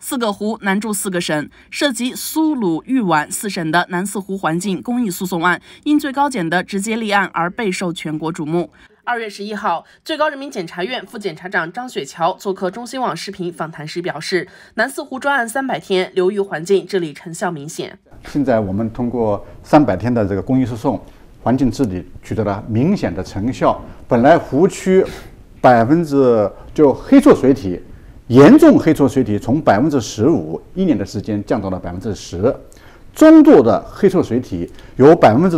4个湖南筑4个省，涉及苏鲁豫皖4省的南四湖环境公益诉讼案，因最高检的直接立案而备受全国瞩目。2月11号，最高人民检察院副检察长张雪桥做客中新网视频访谈时表示，南四湖专案300天，流域环境治理成效明显。 现在我们通过300天的这个公益诉讼，环境治理取得了明显的成效。本来湖区黑错水体，严重黑错水体从15%，1年的时间降到了10%，中度的黑错水体由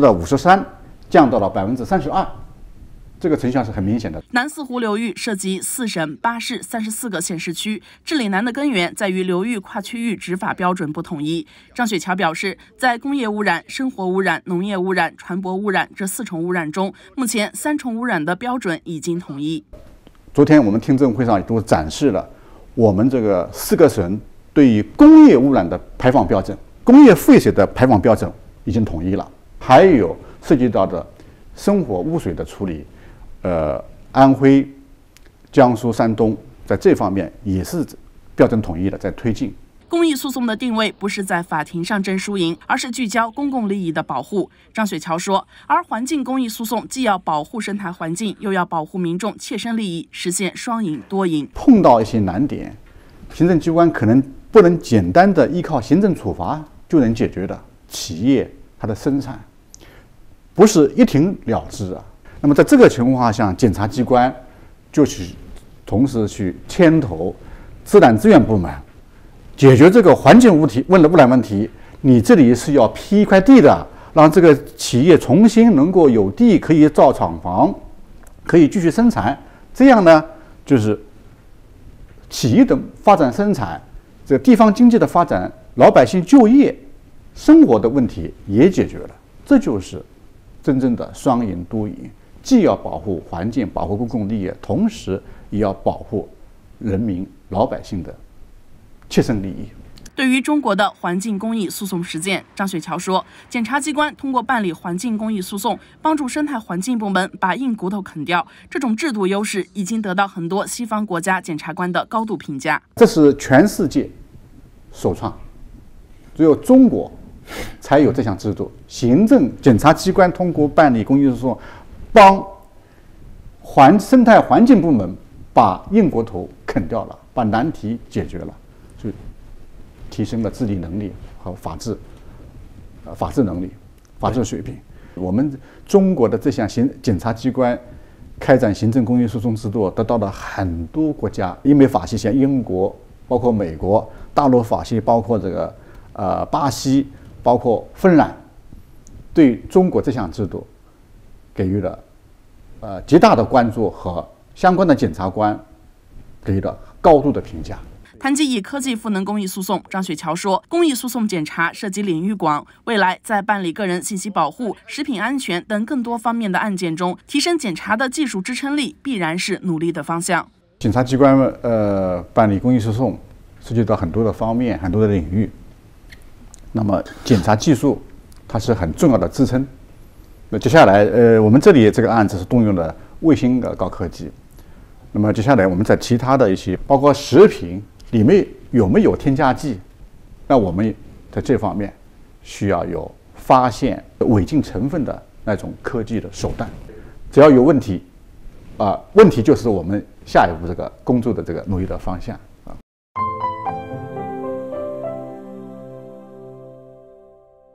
53%降到了32%。这个成效是很明显的。 南四湖流域涉及4省8市34个县市区，治理难的根源在于流域跨区域执法标准不统一。张雪桥表示，在工业污染、生活污染、农业污染、船舶污染这4重污染中，目前3重污染的标准已经统一。 昨天我们听证会上也都展示了我们这个4个省对于工业污染的排放标准、工业废水的排放标准已经统一了，还有涉及到的生活污水的处理。安徽、江苏、山东在这方面也是标准统一的，在推进。 公益诉讼的定位不是在法庭上争输赢，而是聚焦公共利益的保护。张雪桥说，而环境公益诉讼既要保护生态环境，又要保护民众切身利益，实现双赢多赢。 碰到一些难点，行政机关可能不能简单的依靠行政处罚就能解决的，企业它的生产不是一停了之啊。那么在这个情况下，检察机关就同时去牵头自然资源部门解决这个环境污染问题。你这里是要批一块地的，让这个企业重新能够有地可以造厂房，可以继续生产。这样呢，就是企业的发展生产，这个地方经济的发展，老百姓就业生活的问题也解决了。这就是真正的双赢多赢。既要保护环境、保护公共利益，同时也要保护人民老百姓的切身利益。 对于中国的环境公益诉讼实践，张雪桥说，检察机关通过办理环境公益诉讼，帮助生态环境部门把硬骨头啃掉，这种制度优势已经得到很多西方国家检察官的高度评价。 这是全世界首创，只有中国才有这项制度。行政检察机关通过办理公益诉讼，帮生态环境部门把硬骨头啃掉了，把难题解决了，就提升了治理能力和法治能力、法治水平。我们中国的这项检察机关开展行政公益诉讼制度，得到了很多国家英美法系，像英国、包括美国、大陆法系，包括这个巴西、包括芬兰，对中国这项制度给予了极大的关注，和相关的检察官给予了高度的评价。 谈及以科技赋能公益诉讼，张雪桥说，公益诉讼检查涉及领域广，未来在办理个人信息保护、食品安全等更多方面的案件中，提升检查的技术支撑力必然是努力的方向。 检察机关办理公益诉讼涉及到很多的方面、很多的领域，那么检察技术它是很重要的支撑。那接下来我们这里这个案子是动用了卫星的高科技，那么接下来我们在其他的一些包括食品里面有没有添加剂，那我们在这方面需要有发现违禁成分的那种科技的手段。只要有问题，问题就是我们下一步这个工作的这个努力的方向。